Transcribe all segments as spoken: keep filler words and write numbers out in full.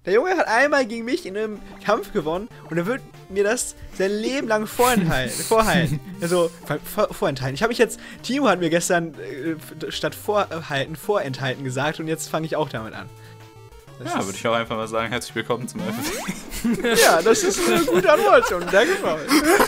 Der Junge hat einmal gegen mich in einem Kampf gewonnen und er wird mir das sein Leben lang vorenthalten. vorhalten. Also, vor, vorenthalten. Ich habe mich jetzt, Timo hat mir gestern äh, statt vorhalten, vorenthalten gesagt und jetzt fange ich auch damit an. Das ja, würde ich auch einfach mal sagen, herzlich willkommen zum F F P. Ja, das ist eine gute Antwort schon. Danke, Paul.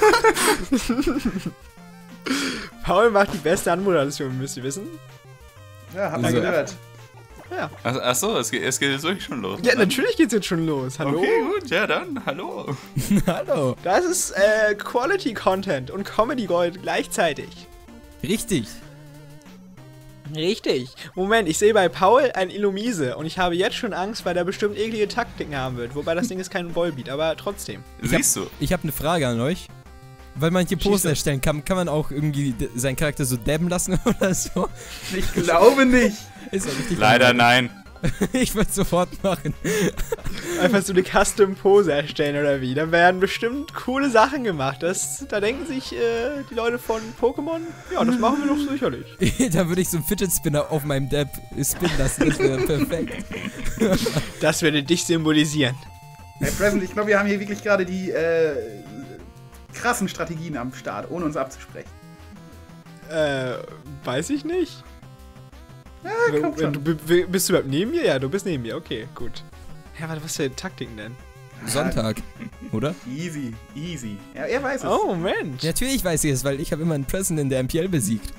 Paul macht die beste Anmoderation, müsst ihr wissen. Ja, hab mal gehört. Ja. Ach, ach so, es geht, es geht jetzt wirklich schon los. Ja, dann? Natürlich geht's jetzt schon los. Hallo? Okay, gut, ja dann, hallo. Hallo. Das ist äh, Quality Content und Comedy Gold gleichzeitig. Richtig. Richtig. Moment, ich sehe bei Paul ein Illumise und ich habe jetzt schon Angst, weil er bestimmt eklige Taktiken haben wird. Wobei das Ding ist kein Wallbeat, aber trotzdem. Siehst du? Ich habe eine Frage an euch. Weil manche Posen erstellen, kann, kann man auch irgendwie seinen Charakter so dabben lassen oder so? Ich glaube nicht. Ist ja richtig. Leider nein. Ich würde sofort machen. Einfach so eine Custom-Pose erstellen oder wie. Da werden bestimmt coole Sachen gemacht. Das, da denken sich äh, die Leute von Pokémon, ja, das machen wir doch sicherlich. Da würde ich so einen Fidget Spinner auf meinem Dab spinnen lassen. Das wäre perfekt. Das würde dich symbolisieren. Hey, Present, ich glaube, wir haben hier wirklich gerade die äh, krassen Strategien am Start, ohne uns abzusprechen. Äh, weiß ich nicht. Ja, komm schon. Du, du, bist du überhaupt neben mir? Ja, du bist neben mir. Okay, gut. Ja, warte, was für Taktiken denn? Sonntag, oder? Easy, easy. Ja, er weiß es. Oh, Mensch. Natürlich weiß ich es, weil ich habe immer einen Present in der M P L besiegt.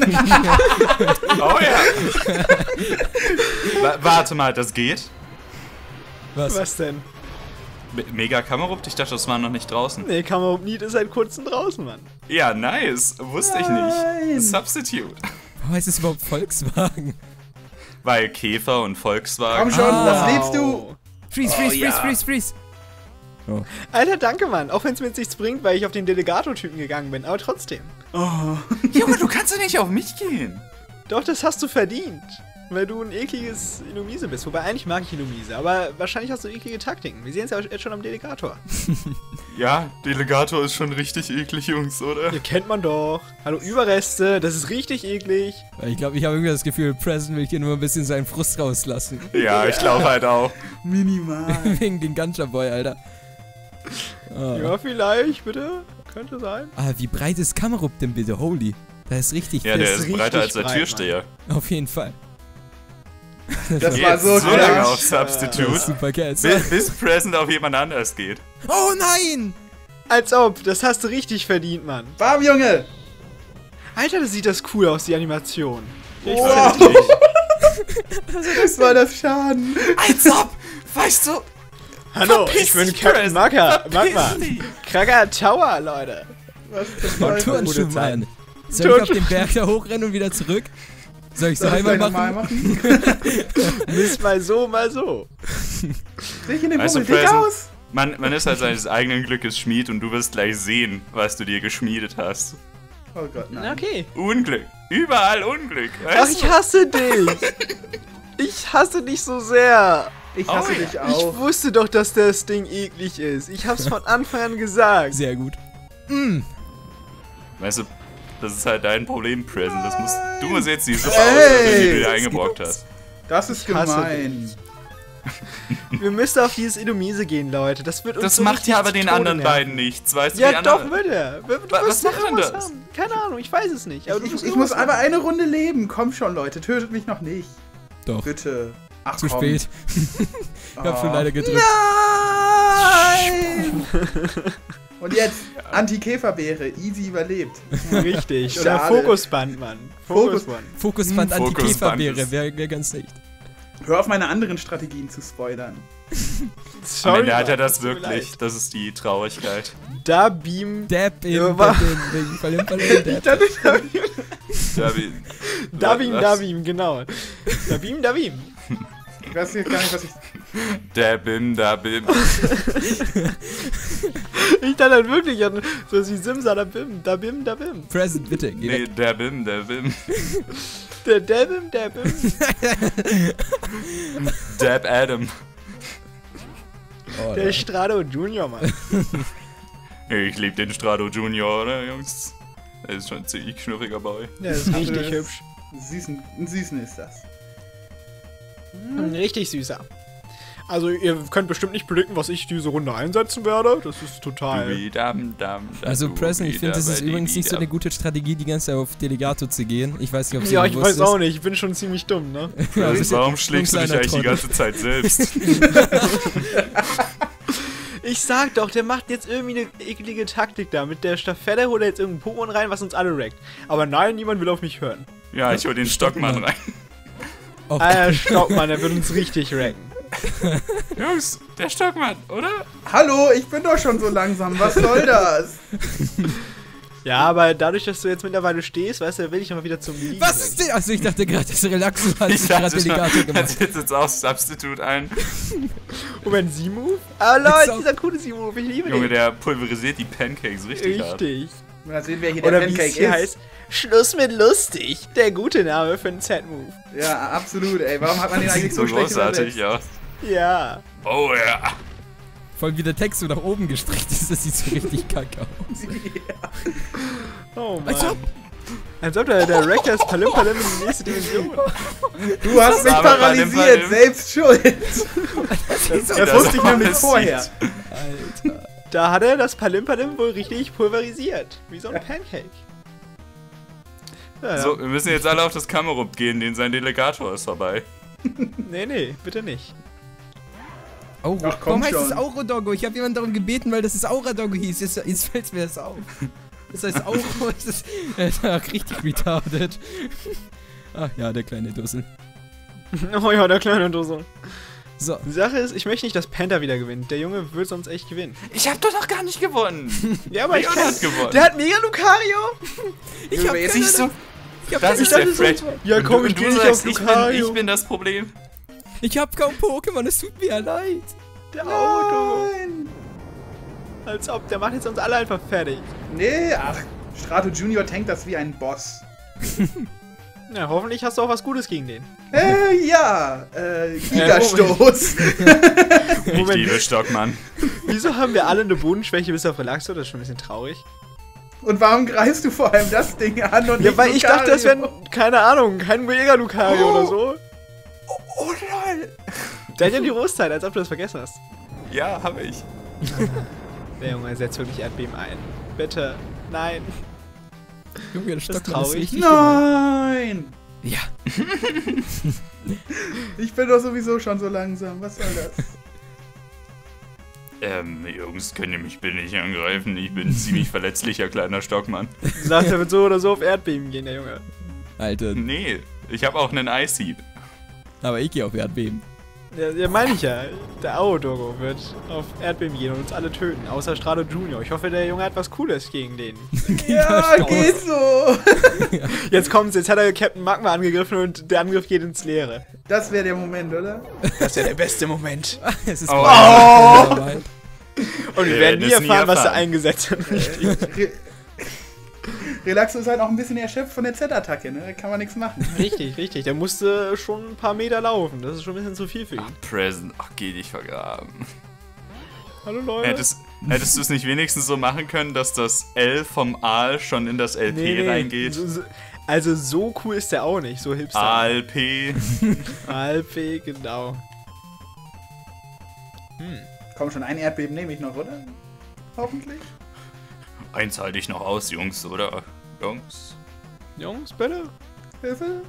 Oh ja. Wa- Warte mal, das geht? Was? Was denn? Me- Mega Kamerupt? Ich dachte, das war noch nicht draußen. Nee, Kamerun Need ist seit kurzem draußen, Mann. Ja, nice. Wusste ich Nein. nicht. Substitute. Warum heißt es überhaupt Volkswagen? Weil Käfer und Volkswagen. Komm schon, Ah. was lebst du? Freeze, freeze, Oh, freeze, ja. freeze, freeze. Oh. Alter, danke, Mann. Auch wenn es mir jetzt nichts bringt, weil ich auf den Delegator-Typen gegangen bin. Aber trotzdem. Oh. Junge, du kannst doch nicht auf mich gehen. Doch, das hast du verdient. Weil du ein ekliges Illumise bist. Wobei, eigentlich mag ich Illumise. Aber wahrscheinlich hast du eklige Taktiken. Wir sehen es ja jetzt schon am Delegator. Ja, Delegator ist schon richtig eklig, Jungs, oder? Ihr kennt man doch. Hallo, Überreste. Das ist richtig eklig. Ich glaube, ich habe irgendwie das Gefühl, Present will hier nur ein bisschen seinen Frust rauslassen. Ja, ich glaube halt auch. Minimal. Wegen den Ganja Boy, Alter. Oh. Ja, vielleicht, bitte. Könnte sein. Ah, wie breit ist Kamerup denn bitte? Holy. Da ist richtig Ja, der ist ist breiter als richtig der breit, Türsteher. Auf jeden Fall. Das Geht war so so lange klar. auf Substitute, Super geil. bis, bis Present auf jemand anders geht. Oh nein! Als ob. Das hast du richtig verdient, Mann. Bam, Junge! Alter, das sieht das cool aus, die Animation. Ich Wow. find's richtig. Das war das Schaden. Als ob! Weißt du? Hallo, Verpiss ich bin dich, Captain Present. Magma. Verpiss Magma. dich. Kracker Tower, Leute. Was ist War das? Turn- Turnschuh, gute Zeit. Mann. Soll ich auf den Berg da hochrennen und wieder zurück? Soll ich so Soll ich einmal gleich machen? nochmal machen? Ist mal so, mal so. Dich in den Weißt du, Pummel, dick Present? aus! Man, man ist halt seines eigenen Glückes Schmied und du wirst gleich sehen, was du dir geschmiedet hast. Oh Gott, nein. Okay. Unglück. Überall Unglück. Ach, Weißt ich du? hasse dich. Ich hasse dich so sehr. Ich hasse Oh, ja. dich Ich auch. wusste doch, dass das Ding eklig ist. Ich hab's von Anfang an gesagt. Sehr gut. Mm. Weißt du, das ist halt dein Problem, Present. Das musst, du musst jetzt die Suppe Ey, auslöffeln, die du dir das eingebrockt hast. Das ist Ich hasse gemein. Wir müssen auf dieses Illumise gehen, Leute. Das wird uns Das so macht richtig ja aber zu den Tode anderen nerven. beiden nichts, weißt du? die Ja, doch, anderen, wird er. Du Wa- wirst was macht denn irgendwas das? haben. Keine Ahnung, ich weiß es nicht. Aber du Ich, wirst ich muss irgendwas aber haben. eine Runde leben. Komm schon, Leute. Tötet mich noch nicht. Doch. Bitte. Ach, Zu komm. spät. Ich hab schon Oh. leider gedrückt. Nein! Und jetzt Anti-Käferbeere. Easy überlebt. Richtig. Oder Schade. Fokusband, Mann. Fokus- Fokusband. Fokusband Hm, Anti-Käferbeere Fokusband wäre wär ganz echt. Hör auf, meine anderen Strategien zu spoilern. Am Sorry, Ende hat er Mann, das tut mir wirklich. leid. Das ist die Traurigkeit. Da beam. Dab in Ja, wa- wegen Verlim, Verlim, Dab. Da Dabi, da beam, Was? da beam, genau. Da beam, da beam. Ich weiß jetzt gar nicht, was ich... Dabim, dabim. Ich dachte halt wirklich an so wie Simsa, da bim, da bim, da bim. Present, bitte, geh Nee, weg. dabim, dabim. Der Dabim, der bim. Dab Adam. Oh, Der Leute. Strado Junior, Mann. Ich lieb den Strado Junior, oder, Jungs? Er ist schon ein ziemlich schnurriger Boy. Der ist richtig Also, hübsch. Süßen, ein Süßen ist das. Ein richtig süßer. Also ihr könnt bestimmt nicht predikten, was ich diese Runde einsetzen werde. Das ist total... Dum, dum, Also dum, Preston, ich finde, das ist dum, übrigens nicht so eine dum. gute Strategie, die ganze Zeit auf Delegator zu gehen. Ich weiß nicht, ob sie Ja, ich bewusst weiß auch ist. nicht. Ich bin schon ziemlich dumm, ne? Ja, also Warum ist schlägst du ein dich kleiner eigentlich die Trottel. ganze Zeit selbst? Ich sag doch, der macht jetzt irgendwie eine eklige Taktik da. Mit der Staffette holt er jetzt irgendein Pokémon rein, was uns alle wreckt. Aber nein, niemand will auf mich hören. Ja, ich hol den Stockmann rein. Oh, Alter, Stockmann, der wird uns richtig wrecken. Jungs, der Stockmann, oder? Hallo, ich bin doch schon so langsam. Was soll das? Ja, aber dadurch, dass du jetzt mittlerweile stehst, weißt du, will ich noch mal wieder zum Liegen. was ist denn? Also ich dachte gerade, das Relaxo hat Ich sich gerade dachte schon, Delegator gemacht. das setzt jetzt auch Substitute ein. Moment, Sie-Move? Ah, Jetzt Leute, auch- dieser coole Sie-Move, ich liebe Junge, den. der pulverisiert die Pancakes richtig, hart. Richtig. Mal sehen, wer hier der Oder wie Pancake es hier ist. heißt, Schluss mit lustig. Der gute Name für einen Z-Move. Ja, absolut, ey. Warum hat man den Das eigentlich sieht so so schlecht großartig übersetzt? aus. Ja. Oh ja. Vor allem wie der Text so nach oben gestreckt ist, das sieht so richtig kacke aus. Oh Mann. Als ob- Als ob der, der Rector ist Palim Palim in die nächste Dimension. Du hast mich Aber bei dem paralysiert, Fall- selbst schuld. Das, Das wusste ich nämlich vorher. Alter. Da hat er das Palim Palim wohl richtig pulverisiert. Wie so ein Pancake. Ja, So, wir müssen jetzt alle auf das Kamerup gehen, den sein Delegator ist vorbei. Nee, nee, bitte nicht. Auro. Ach, komm Warum heißt es schon. Aurodoggo? Ich habe jemanden darum gebeten, weil das ist Auradoggo hieß. Jetzt, jetzt fällt mir das auf. Das heißt Auro, das ist äh, richtig retarded. Ach ja, der kleine Dussel. Oh ja, der kleine Dose. So. Die Sache ist, ich möchte nicht, dass Panther wieder gewinnt. Der Junge wird sonst echt gewinnen. Ich hab doch noch gar nicht gewonnen. Ja, aber ich Leon kann. hat gewonnen. Der hat Mega Lucario. Ich hab jetzt keine- Siehst du? Ich hab, Das keine- ist der dachte, Fred. so- Ja, Und komm, du- ich und geh du nicht sagst, auf ich bin, Lucario. ich bin das Problem. ich hab kaum Pokémon, es tut mir leid. Der Auto. Nein. Als ob, der macht jetzt uns alle einfach fertig. Nee, ach. Strato Junior tankt das wie ein Boss. Na, hoffentlich hast du auch was Gutes gegen den. Äh, ja. Äh, Gigastoß. Ich Moment. liebe Stockmann. Wieso haben wir alle eine Bodenschwäche bis auf Relaxo? Das ist schon ein bisschen traurig. Und warum greifst du vor allem das Ding an und Ja, nicht weil ich Lucario? dachte, das wäre, keine Ahnung, kein Mega Lucario Oh. oder so. Oh nein. Der hat ja die Rostzeit, als ob du das vergessen hast. Ja, hab ich. Der Junge setzt wirklich Erdbeben ein. Bitte. Nein. Junge, der ist Stockmann ist traurig. richtig gemein. Nein. Ja. Ich bin doch sowieso schon so langsam. Was soll das? Ähm, Jungs, könnt ihr mich bitte nicht angreifen? Ich bin ein ziemlich verletzlicher kleiner Stockmann. Du sagst, er wird so oder so auf Erdbeben gehen, der Junge. Alter, Nee, ich habe auch einen Ice Heat. aber ich gehe auf Erdbeben. Ja, ja meine ich ja. Der Aodogo wird auf Erdbeben gehen und uns alle töten. Außer Strato Junior. Ich hoffe, der Junge hat was Cooles gegen den. Ja, geht so. Jetzt kommt's, jetzt hat er Captain Magma angegriffen und der Angriff geht ins Leere. Das wäre der Moment, oder? Das ist ja der beste Moment. Es ist Oh. oh. Und wir Wir werden werden nie es nie erfahren, was er erfahren. eingesetzt hat. Re Relaxo ist halt auch ein bisschen erschöpft von der Z-Attacke, ne? Da kann man nichts machen. Richtig, richtig. Der musste schon ein paar Meter laufen. Das ist schon ein bisschen zu viel für ihn. Present. Ach, geh dich vergraben. Hallo Leute. Hättest, hättest du es nicht wenigstens so machen können, dass das L vom Aal schon in das L P reingeht? So, so, also so cool ist der auch nicht, so hipster. Aal P. Alp, genau. Hm. Komm schon, ein Erdbeben nehme ich noch, oder? Hoffentlich. Eins halte ich noch aus, Jungs, oder? Jungs? Jungs, bitte? Hilfe.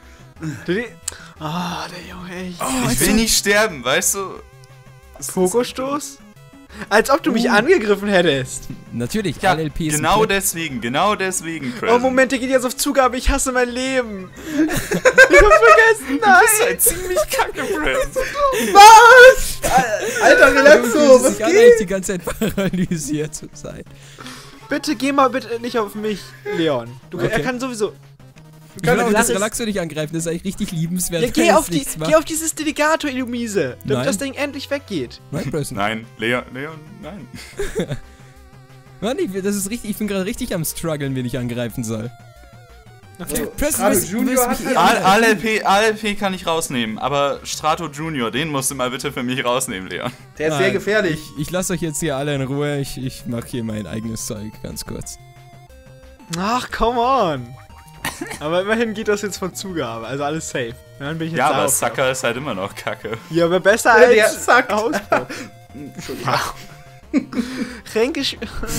Ah, der Junge, echt. Ich will nicht sterben, weißt du? Fokusstoß? Als ob du mich Uh. angegriffen hättest. Natürlich, Ja, L L P ist ein genau Clip. deswegen, genau deswegen, Present. Oh, Moment, der geht jetzt auf Zugabe. Ich hasse mein Leben. Ich hab's vergessen. Das ist Nein. halt ziemlich kacke, Present. Was? Alter, Relaxo, Fühlt was sich an, eigentlich die geht? ganze Zeit paralysiert zu sein. Bitte geh mal bitte nicht auf mich, Leon. Du, Okay. Er kann sowieso. Ich will auch lass das es- Relaxo nicht angreifen, das ist eigentlich richtig liebenswert. Ja, wenn geh es auf, die, nichts macht. geh auf dieses Delegator, Illumise, damit Nein. das Ding endlich weggeht. Nein, Preston. Nein, Leon, Leon, nein. Mann, ich, das ist richtig, ich bin gerade richtig am struggeln, wen ich angreifen soll. Okay. Preston, Strato willst- Junior willst hat mich halt- eh A angreifen? L P, A L P kann ich rausnehmen, aber Strato Junior, den musst du mal bitte für mich rausnehmen, Leon. Der ist sehr Nein, gefährlich. Ich, ich lasse euch jetzt hier alle in Ruhe, ich, ich mache hier mein eigenes Zeug, ganz kurz. Ach, come on. Aber immerhin geht das jetzt von Zugabe, also alles safe. Und dann bin ich jetzt Ja, aber sauer. Sucker ist halt immer noch kacke. Ja, aber besser Der, der als sagt. Ausbruch. Entschuldigung. Fränkisch.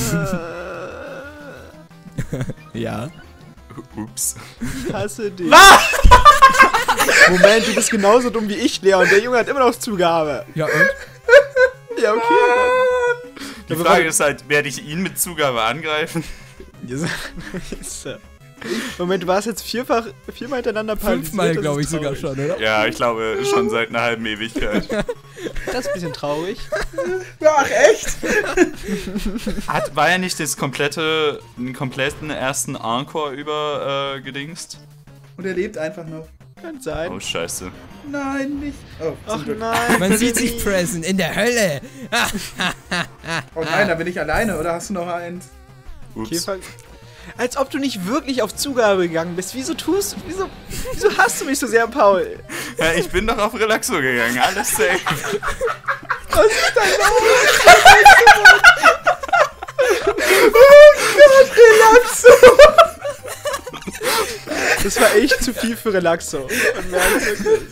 Ja. Ups. Ich hasse dich. Moment, du bist genauso dumm wie ich, Leon. Der Junge hat immer noch Zugabe. Ja, und? Ja, okay. Die Aber Frage warte. ist halt, werde ich ihn mit Zugabe angreifen? Moment, du warst jetzt vierfach, viermal hintereinander paralysiert. Fünfmal, das glaube ich, ist sogar traurig. schon, oder? Ja, ich glaube schon seit einer halben Ewigkeit. Das ist ein bisschen traurig. Ach, echt? Hat, war ja nicht das komplette, den kompletten ersten Encore über äh, gedingst? Und er lebt einfach noch. Kann sein. Oh, scheiße. Nein, nicht. Oh, Ach zum Glück. nein. Man sieht Freddy. sich Present in der Hölle. Oh nein, da bin ich alleine, oder hast du noch eins? Ups. Käfer. Als ob du nicht wirklich auf Zugabe gegangen bist. Wieso tust du, wieso, wieso hasst du mich so sehr, Paul? Ja, ich bin doch auf Relaxo gegangen, alles safe. Was ist denn los? Das war echt zu viel für Relaxo. Man merkt wirklich.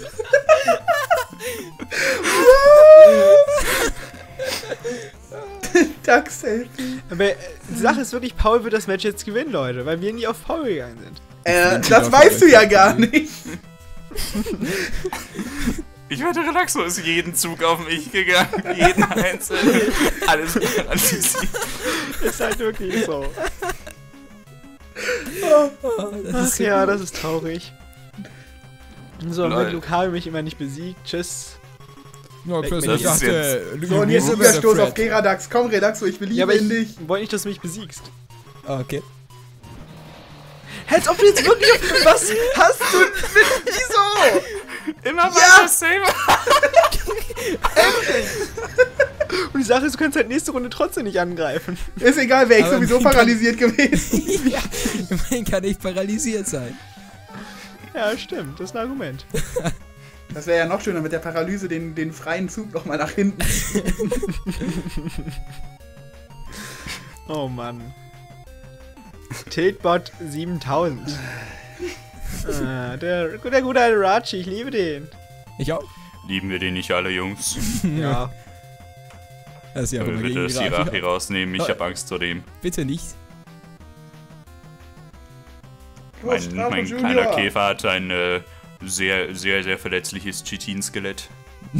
Duck-Selfie. Aber äh, die Sache ist wirklich, Paul wird das Match jetzt gewinnen, Leute, weil wir nie auf Paul gegangen sind. Äh, das weißt du ja gar nicht. Ich wette, Relaxo ist jeden Zug auf mich gegangen, jeden einzelnen. Alles analysiert. Ist halt wirklich so. Das Ach ist so ja, gut. das ist traurig. So, Lol. wenn Lucario mich immer nicht besiegt, tschüss. Ja, Chris, Das ich ist dachte, So, und jetzt Luigi Siegerstoß ist der auf Geradax. Komm, Relaxo, ich beliebe Ja, aber in ich dich. wollte nicht, dass du mich besiegst. Ah, okay. Als ob du jetzt wirklich auf... Was hast du... Wieso? Immer weiter safe. Und die Sache ist, du kannst halt nächste Runde trotzdem nicht angreifen. Ist egal, wäre ich Aber sowieso wie kann- paralysiert gewesen. Ja, immerhin kann ich paralysiert sein. Ja, stimmt. Das ist ein Argument. Das wäre ja noch schöner mit der Paralyse, den, den freien Zug nochmal nach hinten. Oh Mann. Tiltbot siebentausend. ah, der, der gute alte Rachi, ich liebe den. Ich auch? Lieben wir den nicht alle, Jungs? Ja. Das ist ja auch Können immer wir bitte gegen Sirachi Rachi. rausnehmen? Ich Oh. hab Angst vor dem. Bitte nicht. Mein, Strafe mein Junior. kleiner Käfer hat ein äh, sehr, sehr, sehr verletzliches Chitin-Skelett.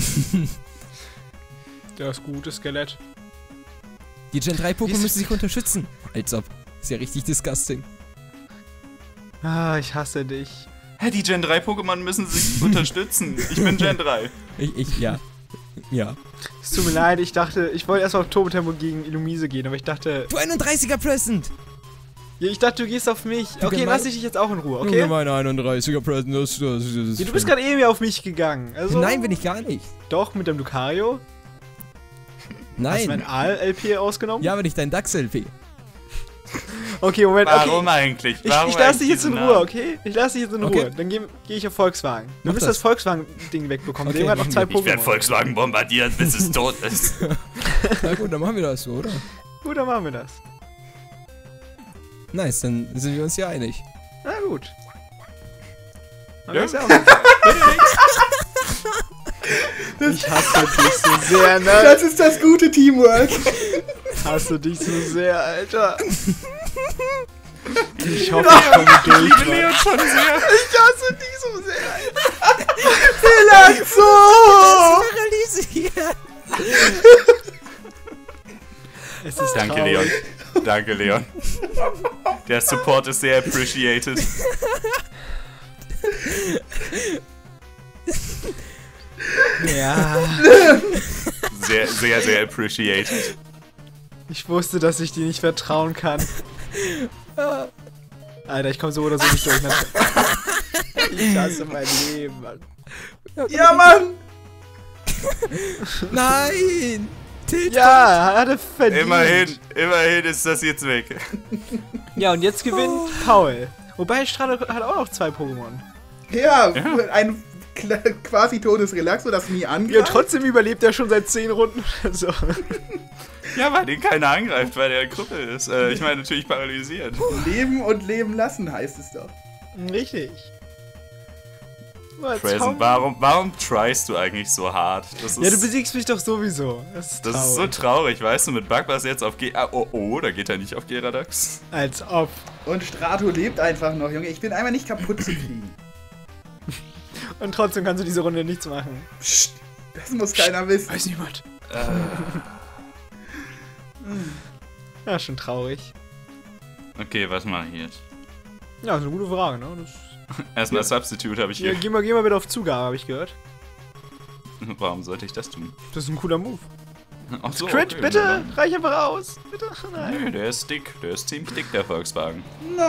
Das gute Skelett. Die Gen drei Pokémon Wieso- müssen sich unterstützen. Als ob. Ist ja richtig disgusting. Ah, ich hasse dich. Hä, die Gen drei Pokémon müssen sich unterstützen. Ich bin Gen drei. Ich, ich, ja. Ja. Es tut mir leid, ich dachte, ich wollte erst auf Turbotempo gegen Illumise gehen, aber ich dachte, Du einunddreißiger Present! ja, ich dachte, du gehst auf mich. Du Okay, gemein- lass ich dich jetzt auch in Ruhe, Okay. okay? Mein einunddreißiger Present, das, das, das ist Ja, du bist gerade eben auf mich gegangen. Also, Nein, bin ich gar nicht. Doch, mit dem Lucario. Hast du mein Nein. A-L P ausgenommen? Ja, aber nicht dein Dax-L P. Okay, Moment, okay. Warum eigentlich? Ich, Warum ich lass dich eigentlich jetzt in diesen Ruhe, Namen? okay? Ich lass dich jetzt in Okay. Ruhe. Dann gehe geh ich auf Volkswagen. Du Mach wirst das. das, Volkswagen-Ding wegbekommen. Okay, Dem hat noch machen zwei wir. Ich werde Pokémon. Volkswagen bombardiert, bis es tot ist. Na gut, dann machen wir das so, oder? Gut, dann machen wir das. Nice, dann sind wir uns ja einig. Na gut. Dann Ja. wär's ja auch so. Ich hasse dich so sehr, ne? Das ist das gute Teamwork. Ich hasse dich so sehr, Alter. Ich hoffe, ich komme durch. Liebe Mann. Leon schon sehr. Ich hasse dich so sehr, Alter. Relaxo! Paralysiert! Es ist Danke, traurig. Leon. Danke, Leon. Der Support ist sehr appreciated. Ja. Sehr, sehr, sehr appreciated. Ich wusste, dass ich dir nicht vertrauen kann. Alter, ich komme so oder so nicht durch. Ne? Ich hasse mein Leben, Mann. Ja, Mann! Nein! Tilt Ja, er hatte verdient. Immerhin, immerhin ist das jetzt weg. Ja, und jetzt gewinnt Paul. Wobei Strato hat auch noch zwei Pokémon. Ja, Ja. ein kla- quasi totes Relaxo, das nie Ja, angreift. trotzdem überlebt er schon seit zehn Runden oder so. Ja, weil den keiner angreift, weil der Krüppel ist. Äh, ich meine natürlich paralysiert. Leben und leben lassen heißt es doch. Richtig. Oh, Present, warum, warum tryst du eigentlich so hart? Das ist, Ja, du besiegst mich doch sowieso. Das ist, das ist so traurig, weißt du, mit Bugbass jetzt auf G... Ah, oh, oh, da geht er nicht auf Gyarados. Als ob. Und Strato lebt einfach noch, Junge. Ich bin einfach nicht kaputt zu kriegen. Und trotzdem kannst du diese Runde nichts machen. Psst, das muss keiner wissen. Weiß niemand. Äh, Ja, schon traurig. okay, was mache ich jetzt? Ja, das ist eine gute Frage, ne? Das Erstmal Substitute habe ich ja, hier. geh mal, geh mal wieder auf Zugabe, habe ich gehört. Warum sollte ich das tun? Das ist ein cooler Move. Ach so, Crit, okay, bitte! dann- Reich einfach aus! Bitte! Nein! Nö, der ist dick. Der ist ziemlich dick, der Volkswagen.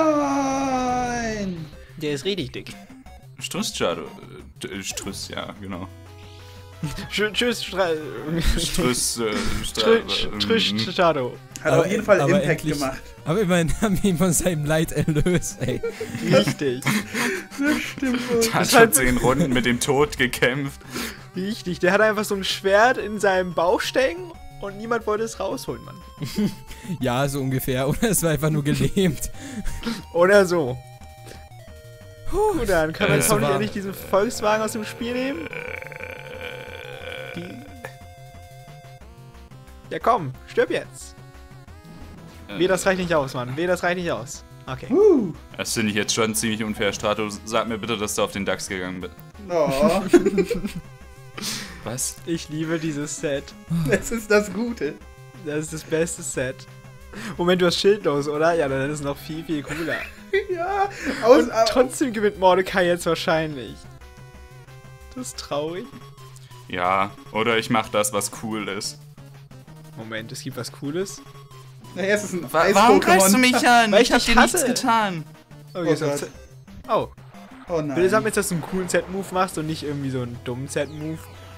Nein! Der ist richtig dick. Struss, Shadow. Äh, Struss, ja, genau. Tschüss, tschüss, Stra Struss, äh, Stra Trisch, ähm, Shadow. Hat Aber auf jeden Fall aber Impact endlich- gemacht. Aber immerhin haben wir ihn von seinem Leid erlöst, ey. Richtig. Das stimmt wohl. Der hat ist schon halt- zehn Runden mit dem Tod gekämpft. Richtig. Der hat einfach so ein Schwert in seinem Bauch stecken und niemand wollte es rausholen, Mann. Ja, so ungefähr. Oder es war einfach nur gelähmt. Oder so. Gut, dann können wir Äh, jetzt hoffentlich war- endlich diesen Volkswagen aus dem Spiel nehmen. Die. Ja komm, stirb jetzt. Weh, das reicht nicht aus, Mann. Weh, das reicht nicht aus. Okay. Uh. Das finde ich jetzt schon ziemlich unfair, Strato. Sag mir bitte, dass du auf den Dachs gegangen bist. Oh, Was? Ich liebe dieses Set. das ist das Gute. Das ist das beste Set. Moment, du hast schildlos, oder? Ja, dann ist es noch viel, viel cooler. Ja, aus, Und trotzdem gewinnt Mordecai jetzt wahrscheinlich. Das ist traurig. Ja, oder ich mach das, was cool ist. Moment, es gibt was Cooles. naja, es ist ein Wa Eis warum greifst du Pokémon. mich an? Weil Ich ich hab dich dir nichts hasse. getan. Oh, Oh jetzt Gott. hast du- oh. Oh Bitte sag nein. mir jetzt, dass du einen coolen Z-Move machst und nicht irgendwie so einen dummen Z-Move.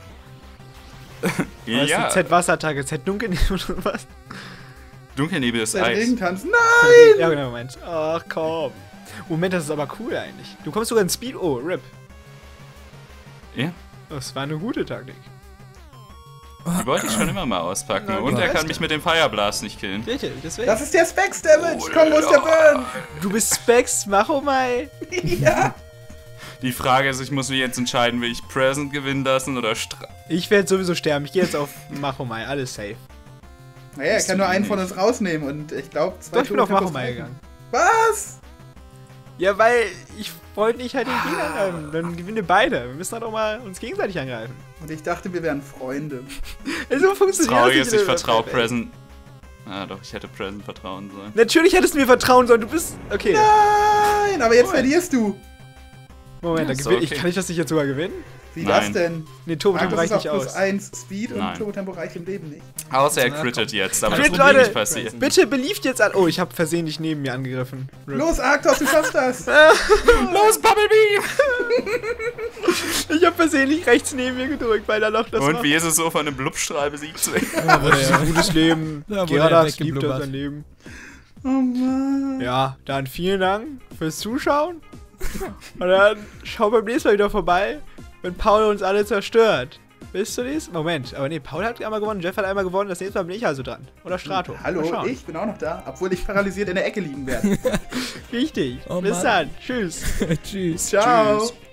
Ja. Ja, Z-Wasserattacke, Z-Dunkelnebel oder was? Dunkelnebel ist Der Eis. Regentanz. Nein! Ja, genau, Moment. Ach komm. Moment, das ist aber cool eigentlich. Du kommst sogar in Speed. Oh, R I P. Ja, Das war eine gute Taktik. die wollte ich schon immer mal auspacken. Na, Und du er kann weißt mich ja. mit dem Fire Blast nicht killen. Richtig, deswegen. Das ist der Specs Damage. Komm, wo ist der Burn? Du bist Specs, mach oh mai. Ja. Die Frage ist, ich muss mich jetzt entscheiden, will ich Present gewinnen lassen oder Stra... Ich werde sowieso sterben. Ich gehe jetzt auf Machomai. Alles safe. Naja, er Bist kann du nur einen nicht. von uns rausnehmen und ich glaube, zwei Doch, ich bin auf Todestempos Machomai reichen. gegangen. Was? Ja, weil ich wollte nicht halt den Gegner angreifen. Dann gewinnen wir beide. Wir müssen halt auch mal uns gegenseitig angreifen. Und ich dachte, wir wären Freunde. So Das funktioniert Traurige das ist, nicht ich in der vertraue Welt. Present... Ah, doch, ich hätte Present vertrauen sollen. Natürlich hättest du mir vertrauen sollen. Du bist... Okay. Nein, aber jetzt Moment. verlierst du. Moment, Ja, dann ist gewinn ich. okay. Kann ich das nicht jetzt sogar gewinnen? Wie Nein. das denn? Nee, Turbo-Tempo Arctos reicht ist nicht auf plus aus. eins Speed und Nein. Turbo-Tempo reicht im Leben nicht. Außer er Na, crittet komm. jetzt, aber Crit, das wird Leute. nicht passieren. Bitte belieft jetzt an... Oh, ich habe versehentlich neben mir angegriffen. R I P. Los, Arctos, du schaffst das. Los, Bumblebee! Ich habe versehentlich rechts neben mir gedrückt, weil da noch das Und war. wie ist es so, von einem Blubstrahl besiegt zu werden? Da wurde Das ist ein er, gutes Leben. Da wurde Geradas er liebt das weggeblubbert. sein Leben. Oh Mann. Ja, dann vielen Dank fürs Zuschauen. Und dann schau beim nächsten Mal wieder vorbei, wenn Paul uns alle zerstört. Bis zum nächsten Moment. Aber nee, Paul hat einmal gewonnen, Jeff hat einmal gewonnen, das nächste Mal bin ich also dran. Oder Strato. Mal Hallo, schauen. ich bin auch noch da, obwohl ich paralysiert in der Ecke liegen werde. Richtig. Oh Bis Mann. dann. Tschüss. Tschüss. Ciao. Tschüss.